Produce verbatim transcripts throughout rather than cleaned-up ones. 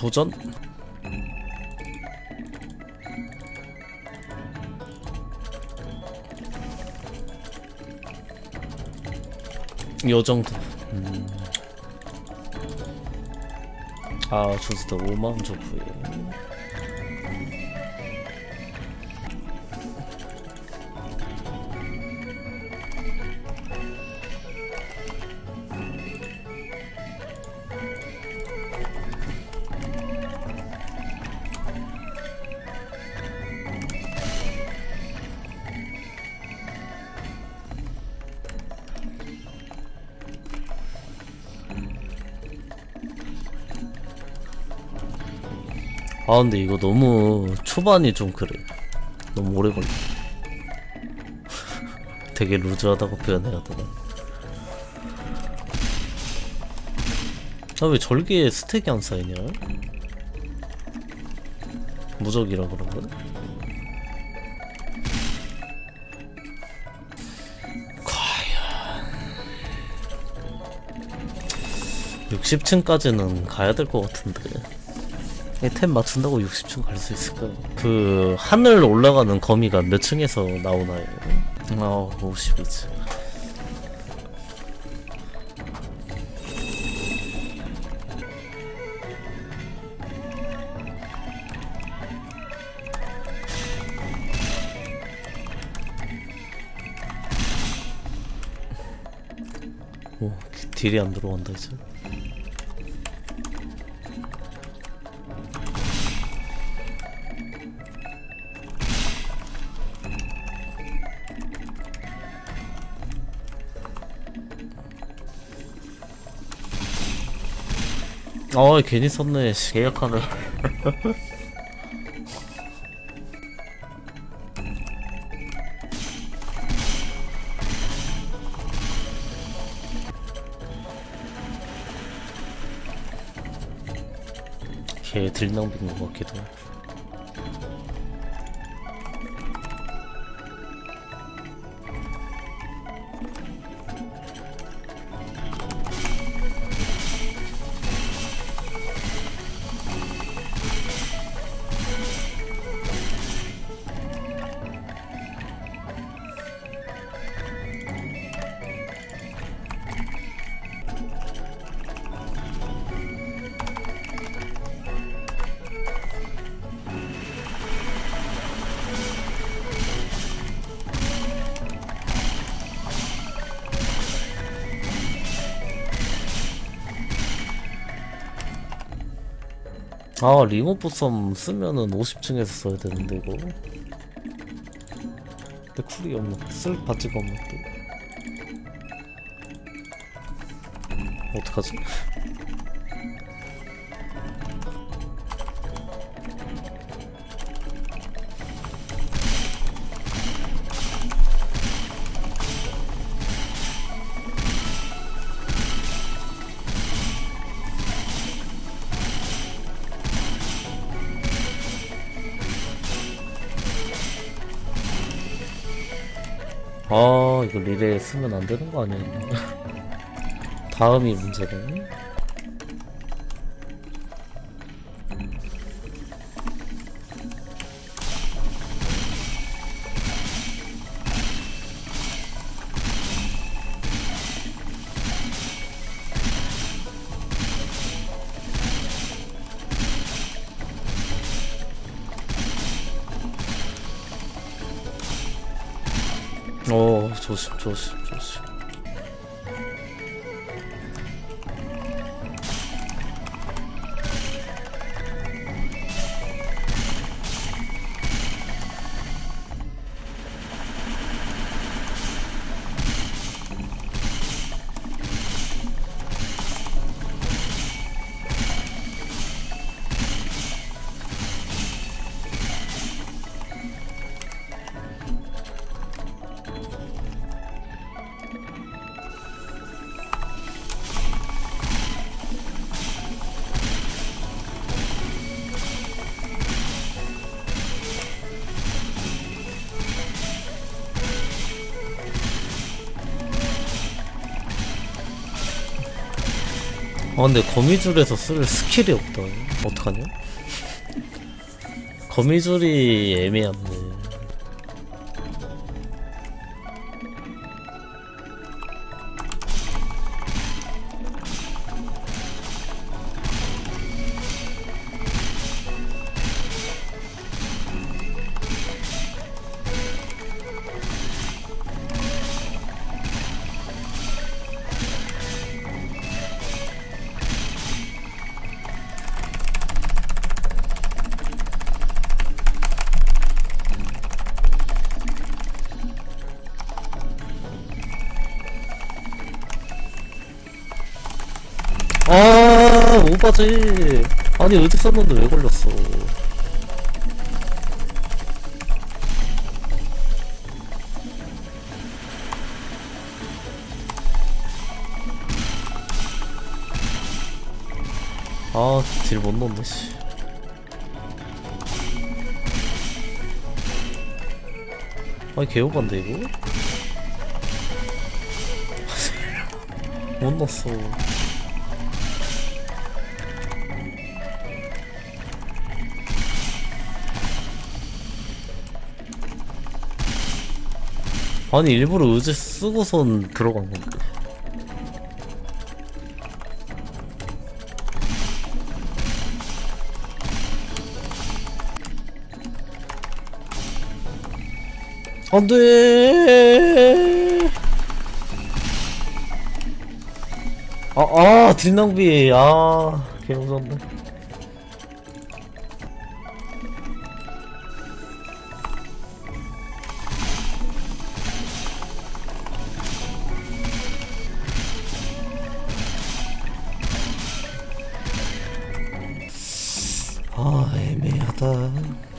도전? 요정도. 음. 아, 주스도 오만 좋고요. 아 근데 이거 너무 초반이 좀 그래. 너무 오래 걸려. 되게 루즈하다고 표현해야 되나? 아 왜 절기에 스택이 안 쌓이냐? 무적이라 그런 거야? 과연 육십 층까지는 가야 될 것 같은데. 템 맞춘다고 육십 층 갈 수 있을까요? 그 하늘 올라가는 거미가 몇 층에서 나오나요? 아 오십이 층. 오 딜이 안 들어간다 이제. 아 괜히 썼네. 계약하는. 걔 딜낭비인 것 같기도 해. 아 리모프 썸 쓰면은 오십 층에서 써야 되는데 이거. 근데 쿨이 없는 쓸 바지가 없는 또 어떡하지? 아 이거 리레이 쓰면 안 되는 거 아니야? 다음이 문제네. 어 조심 조심 조심. 아 근데 거미줄에서 쓸 스킬이 없다. 어떡하냐? 거미줄이 애매하네. 아 오바지. 아니 의지 썼는데 왜 걸렸어. 아 딜 못 넣네 씨. 아니 개오반데 이거? 못 넣었어. 아니 일부러 의지 쓰고선 들어간 건데. 안돼. 아아 딜낭비. 아 개무섭네. 아 애매하다.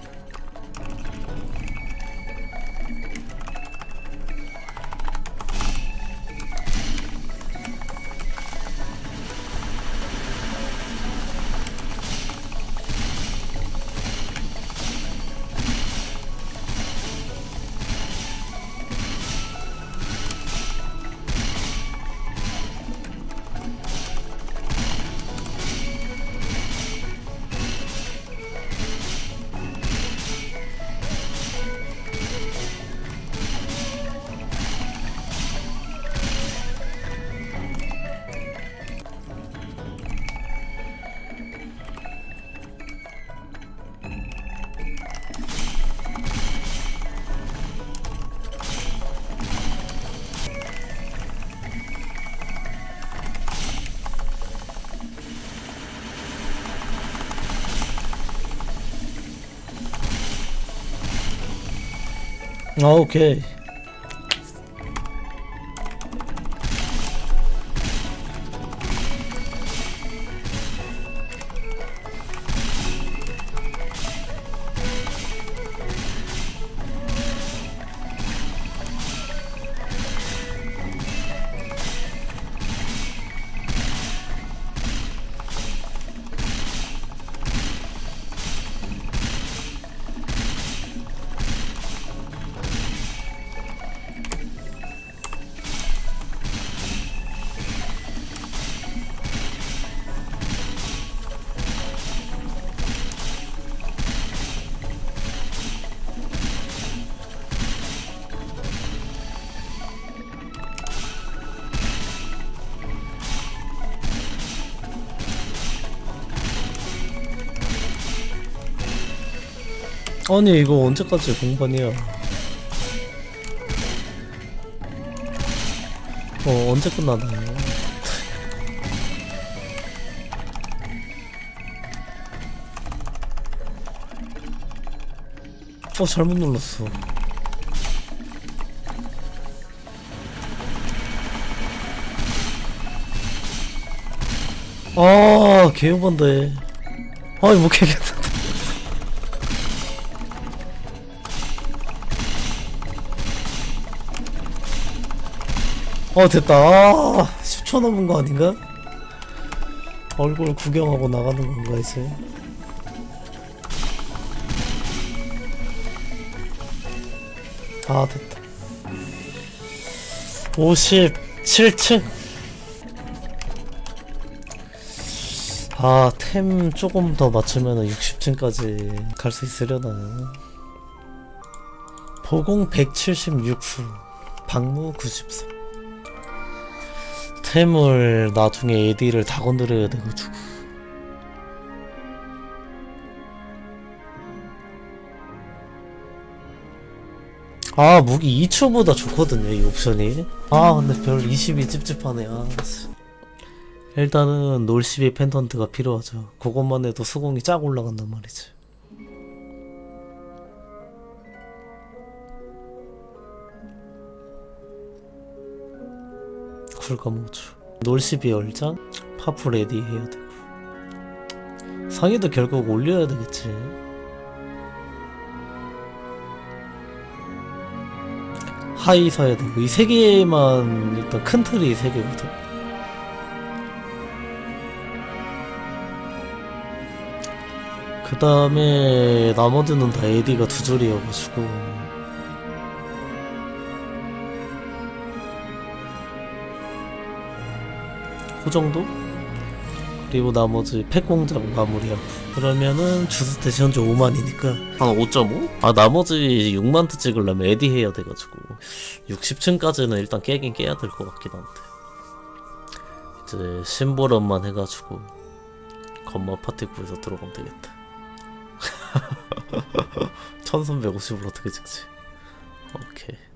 아 오케이. 아니 이거 언제까지 공반이야. 어 언제 끝나나요? 어 잘못 눌렀어. 아 개요반데. 아이 못 캐겠다. 어 됐다. 아, 십 초 넘은 거 아닌가? 얼굴 구경하고 나가는 건가 이제? 아 됐다. 오십칠 층. 아, 템 조금 더 맞추면 육십 층까지 갈 수 있으려나. 보공 백칠십육 후, 방무 구십사. 템을 나중에 에디를 다 건드려야 돼가지고. 아, 무기 이 초보다 좋거든요, 이 옵션이. 아, 근데 별 이십이 찝찝하네. 아, 일단은 놀십이 펜던트가 필요하죠. 그것만 해도 수공이 쫙 올라간단 말이지. 쿨감호주 놀십이 열장 파프 레디 해야 되고, 상위도 결국 올려야 되겠지. 하이 사야 되고, 이 세 개만 일단 큰 틀이 세 개거든. 그 다음에 나머지는 다 에디가 두 줄이어가지고 그 정도? 그리고 나머지 팩공작 마무리하고 그러면은 주스탯이 현재 오만이니까 한 오 점 오? 아, 나머지 육만트 찍으려면 에디 해야 돼가지고 육십 층까지는 일단 깨긴 깨야 될 것 같긴 한데, 이제 심보런만 해가지고 건마 파티구에서 들어가면 되겠다. 천삼백오십을 어떻게 찍지? 오케이.